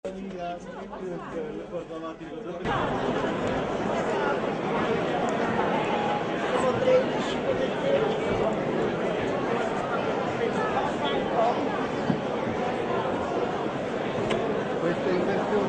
Questa inversione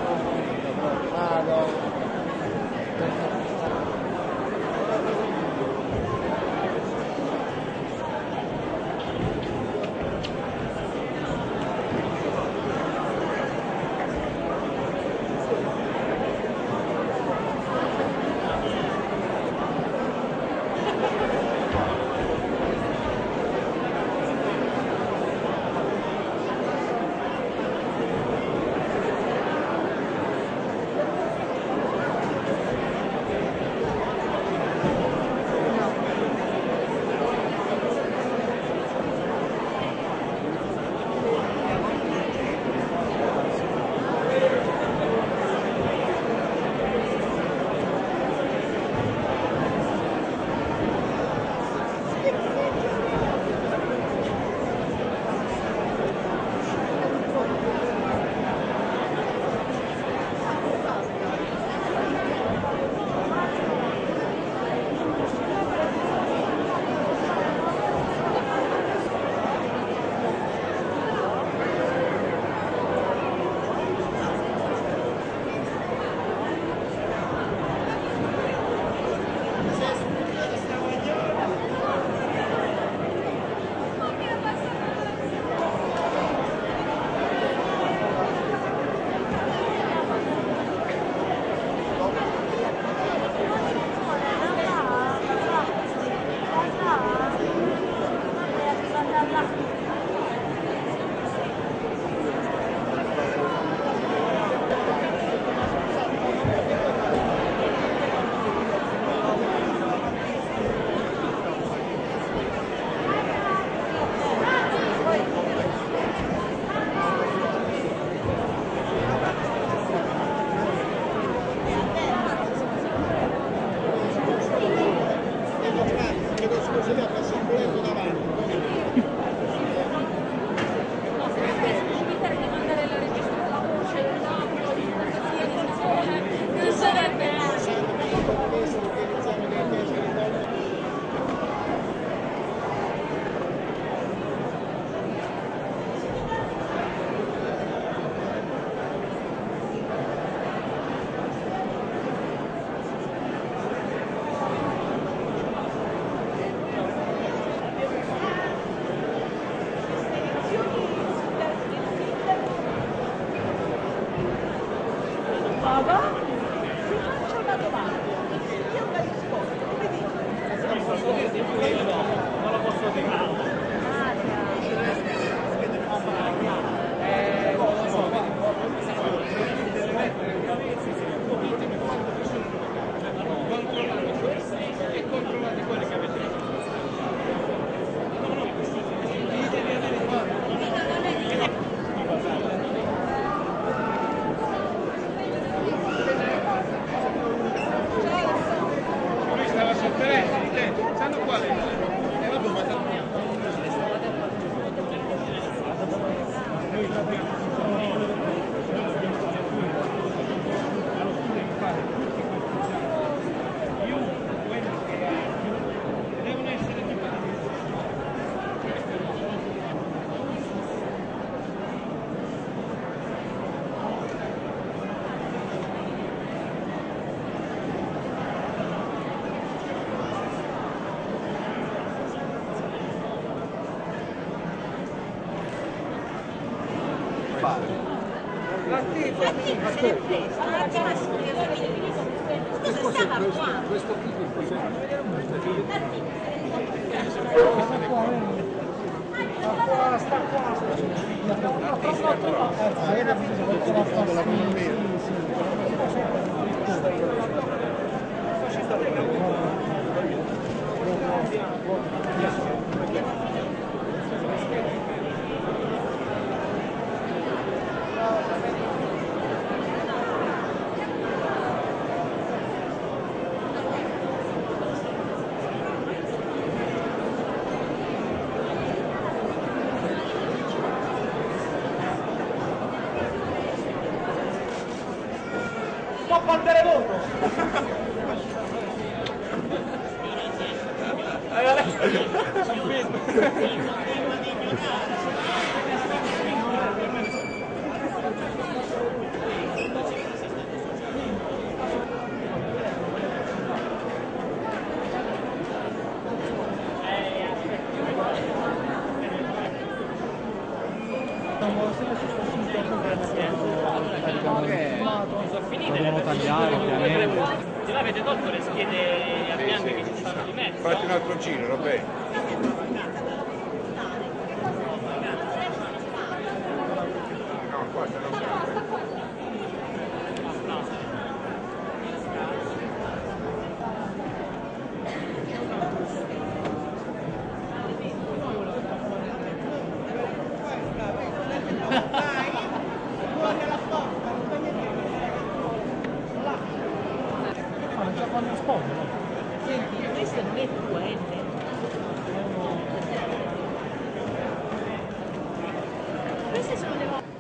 questo qui sta fa il televoto! Dobbiamo tagliare ovviamente. Se voi avete tolto le schede a bianche che ci stanno di mezzo. Fatti un altro giro, vabbè. No, qua stanno sempre. Già quando sposo, no? Senti, questo non è tuo, è queste sono le vostre.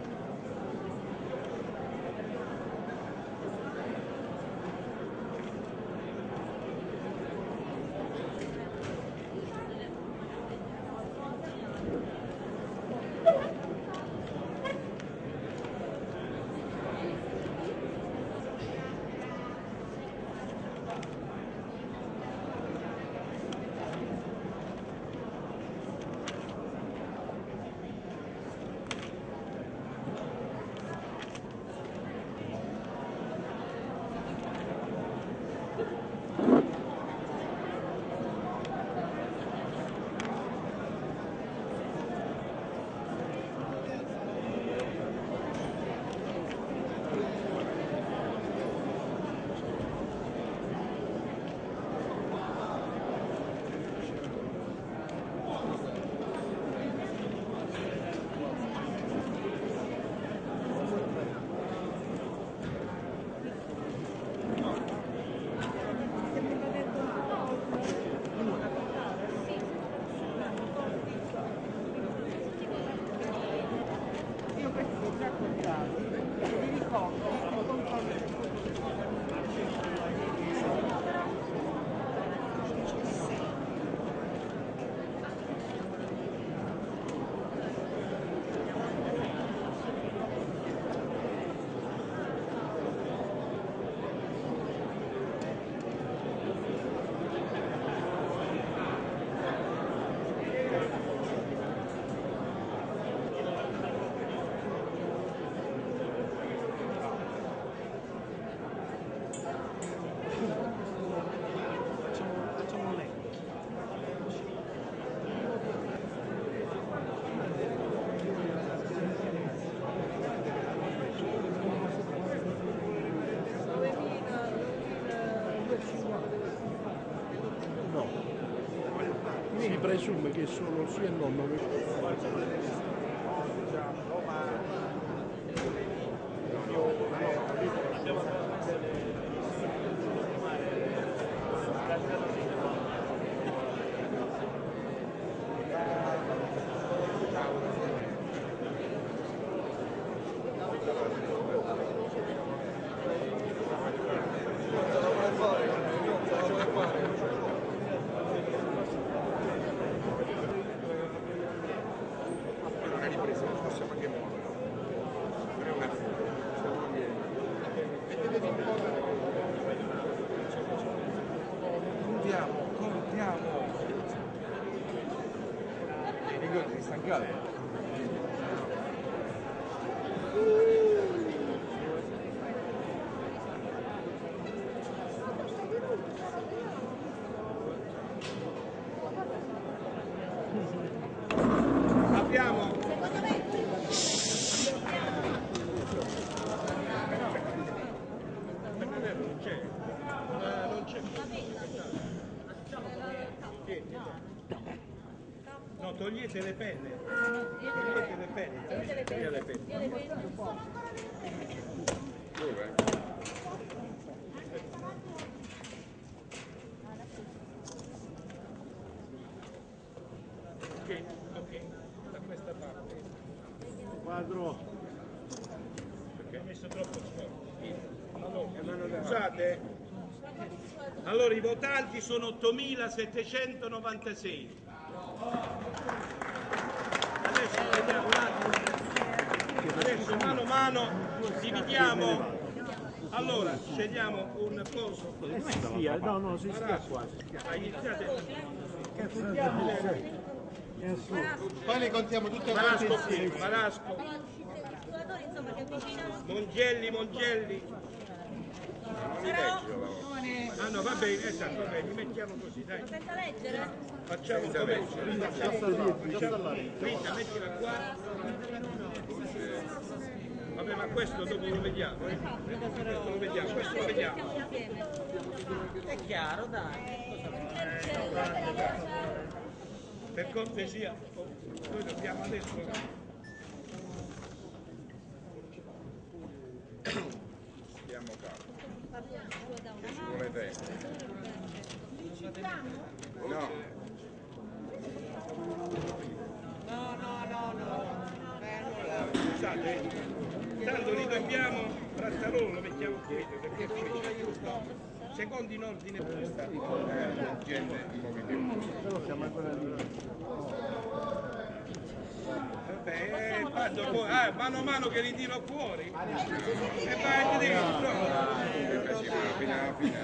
Si presume che sono sì e no 9. Contiamo. Ricordi di stancare? Abbiamo No, togliete le penne. Togliete le penne. Togliete le penne. dove? Ok, da questa parte. Quadro. Perché hai messo troppo sforzo. Allora, Scusate. Allora i votanti sono 8.796. Adesso vediamo un attimo. Adesso mano a mano dividiamo. Allora scegliamo un posto. No, no, si stia qua. Poi le contiamo tutte Marasco, Mongelli. Ah no, va bene, esatto, va bene, mettiamo così, dai. Senza leggere? Facciamo come? Rita, mettila qua. Vabbè, ma questo dopo lo vediamo, Questo lo vediamo. È chiaro, dai. Per cortesia, noi dobbiamo adesso. Stiamo calmi. Ci vuole tempo. No. Scusate, tanto li dobbiamo tra loro, lo mettiamo qui, perché qui c'è giusto. Secondo in ordine Gente in movimento. vabbè, vado poi, mano a mano che li tiro fuori e vai dentro. Fino alla fine.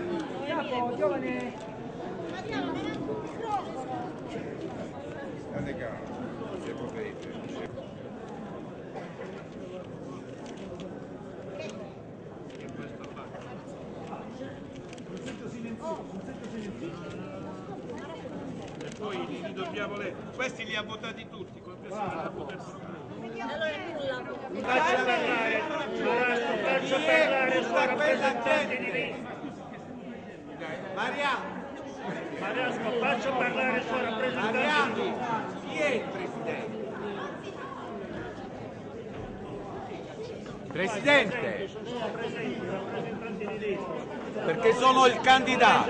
State calmi, se potete. E poi li dobbiamo questi li ha votati tutti, compreso la votazione. Allora nulla. Faccio parlare il suo rappresentante di lista. Mariasco, faccio parlare il suo rappresentante di lista. Chi è il presidente? Presidente, Sono presenti i rappresentanti di lista. perché sono il candidato.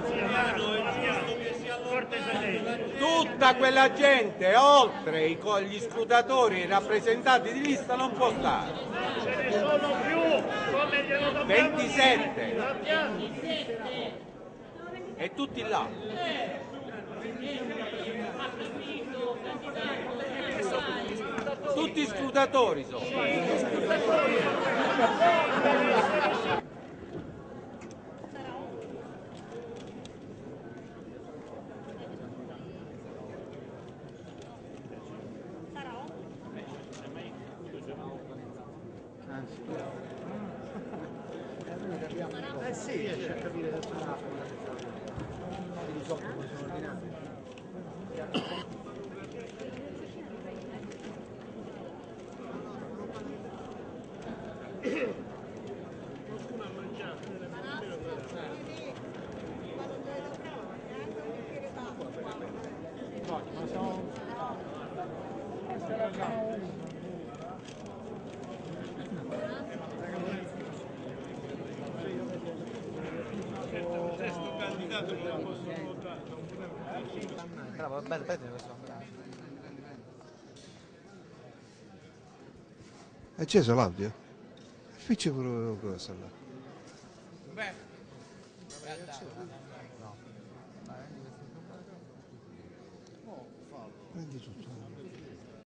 Tutta quella gente, oltre gli scrutatori e i rappresentanti di lista, non può stare. Ce ne sono più, come glielo dobbiamo 27. dire. E tutti là. Tutti scrutatori sono. Sì, riesce a capire che sono Questo candidato non lo possono votare. È acceso l'audio? Facci pure cosa là. Prendi tutto.